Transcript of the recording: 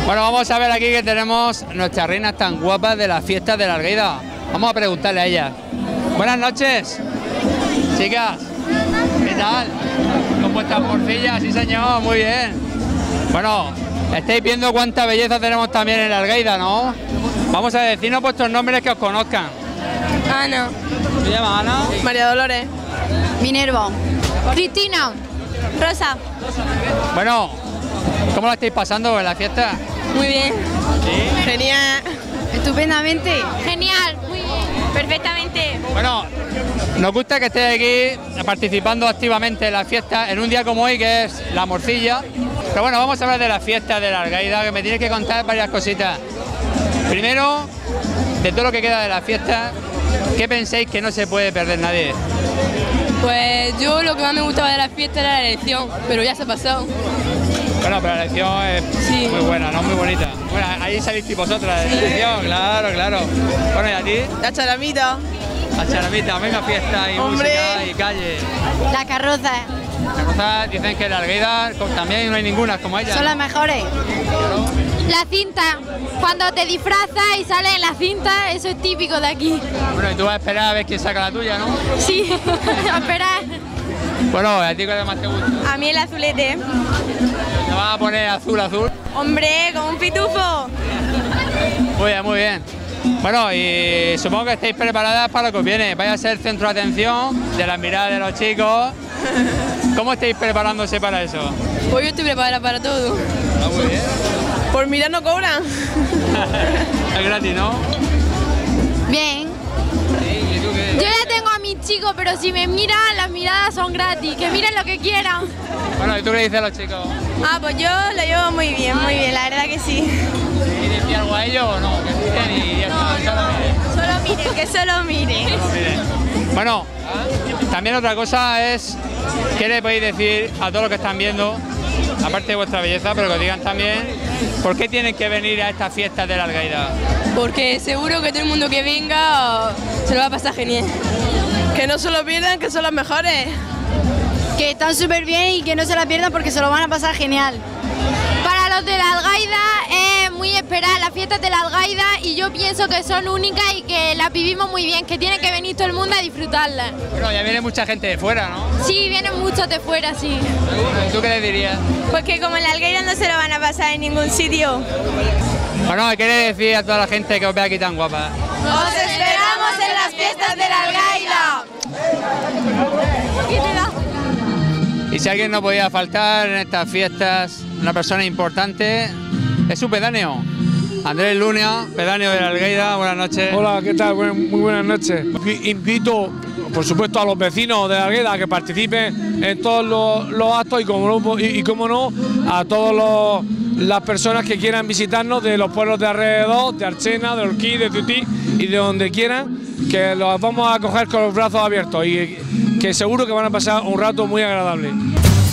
Bueno, vamos a ver aquí que tenemos nuestras reinas tan guapas de las fiestas de la Alguaida. Vamos a preguntarle a ellas. Buenas noches, chicas. ¿Qué tal? ¿Con vuestras morcillas? Sí, señor, muy bien. Bueno, estáis viendo cuánta belleza tenemos también en la Alguaida, ¿no? Vamos a decirnos vuestros nombres que os conozcan. Ana. ¿Se llama Ana? María Dolores. Minerva. Cristina. Rosa. Bueno, ¿cómo la estáis pasando en la fiesta? Muy bien. ¿Sí? Genial. Estupendamente. Genial. Muy bien. Perfectamente. Bueno, nos gusta que estéis aquí participando activamente en la fiesta en un día como hoy, que es la morcilla. Pero bueno, vamos a hablar de la fiesta de la Alguaida, que me tienes que contar varias cositas. Primero, de todo lo que queda de la fiesta, ¿qué pensáis que no se puede perder nadie? Pues yo lo que más me gustaba de la fiesta era la elección, pero ya se ha pasado. Bueno, pero la elección es muy buena, ¿no? Muy bonita. Bueno, ahí salisteis vosotras de la elección, claro, claro. Bueno, ¿y a ti? La charamita. La charamita, venga, fiesta y música y calle. La carroza. Las cosas dicen que la Alguaida también no hay ninguna como ella. Son las mejores. La cinta, cuando te disfrazas y sales en la cinta, eso es típico de aquí. Bueno, y tú vas a esperar a ver quién saca la tuya, ¿no? Sí, a esperar. Bueno, ¿a ti cuál más te gusta? A mí el azulete. ¿Te vas a poner azul, azul? Hombre, como un pitufo. Muy bien, muy bien. Bueno, y supongo que estáis preparadas para lo que os viene. Vais a ser el centro de atención de las miradas de los chicos. ¿Cómo estáis preparándose para eso? Pues yo estoy preparada para todo. Ah, muy bien. Por mirar no cobran. Es gratis, ¿no? Bien. Sí, ¿y tú qué? Yo ya tengo a mis chicos, pero si me miran, las miradas son gratis. Que miren lo que quieran. Bueno, ¿y tú qué dices a los chicos? Ah, pues yo lo llevo muy bien, la verdad que sí. ¿Y decir algo a ellos o no? Que miren y ya está, solo miren. Solo miren, que solo miren. Solo miren. Bueno, también otra cosa es, ¿qué le podéis decir a todos los que están viendo, aparte de vuestra belleza, pero que os digan también por qué tienen que venir a estas fiestas de la Alguaida? Porque seguro que todo el mundo que venga se lo va a pasar genial. Que no se lo pierdan, que son los mejores. Que están súper bien y que no se la pierdan porque se lo van a pasar genial. Para los de la Alguaida es muy esperar las fiestas de la Alguaida y yo pienso que son únicas y que las vivimos muy bien, que tiene que venir todo el mundo a disfrutarlas. Bueno, ya viene mucha gente de fuera, ¿no? Sí, vienen muchos de fuera, sí. ¿Y tú qué les dirías? Pues que como en la Alguaida no se lo van a pasar en ningún sitio. Bueno, ¿qué le decís a toda la gente que os ve aquí tan guapa? ¡Os esperamos en las fiestas de la Alguaida! Y si alguien no podía faltar en estas fiestas, una persona importante, es su pedáneo. Andrés Luna, pedáneo de la Alguaida, buenas noches. Hola, ¿qué tal? Muy buenas noches. Invito, por supuesto, a los vecinos de la Alguaida a que participen en todos los actos y como no, a todas las personas que quieran visitarnos de los pueblos de alrededor, de Archena, de Orquí, de Tutí y de donde quieran, que los vamos a acoger con los brazos abiertos y que seguro que van a pasar un rato muy agradable.